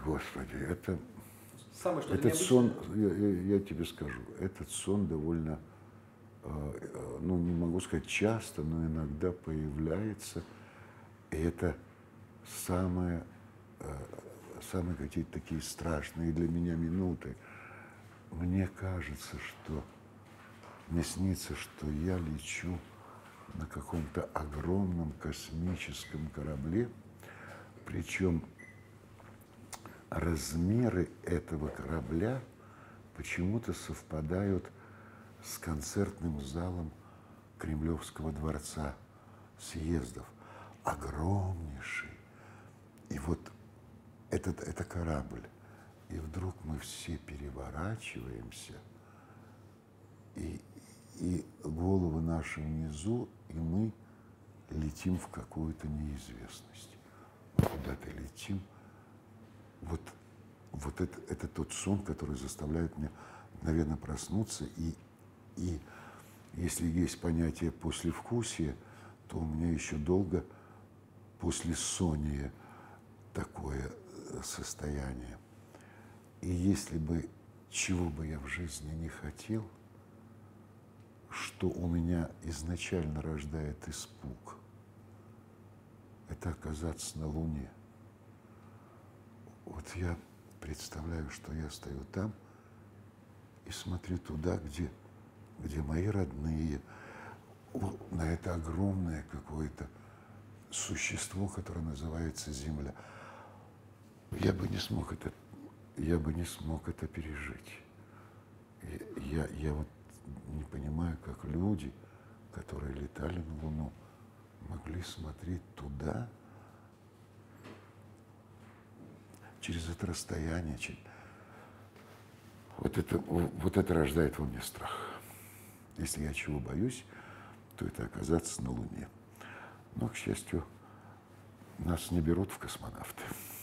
Господи, Самое что-то этот необычное. сон, я тебе скажу, этот сон довольно, ну, не могу сказать часто, но иногда появляется. И это самое, самые какие-то такие страшные для меня минуты. Мне кажется, что мне снится, что я лечу на каком-то огромном космическом корабле, причем размеры этого корабля почему-то совпадают с концертным залом Кремлевского дворца съездов. Огромнейший. И вот это корабль. И вдруг мы все переворачиваемся, и головы наши внизу, и мы летим в какую-то неизвестность. Куда-то летим. Вот это тот сон, который заставляет меня мгновенно проснуться. И если есть понятие послевкусия, то у меня еще долго послесония такое состояние. И если бы, чего бы я в жизни не хотел, что у меня изначально рождает испуг, это оказаться на Луне. Вот я представляю, что я стою там и смотрю туда, где мои родные, на это огромное какое-то существо, которое называется Земля. Я бы не смог это пережить. Я вот не понимаю, как люди, которые летали на Луну, могли смотреть туда, через это расстояние. Вот это рождает во мне страх. Если я чего боюсь, то это оказаться на Луне. Но, к счастью, нас не берут в космонавты.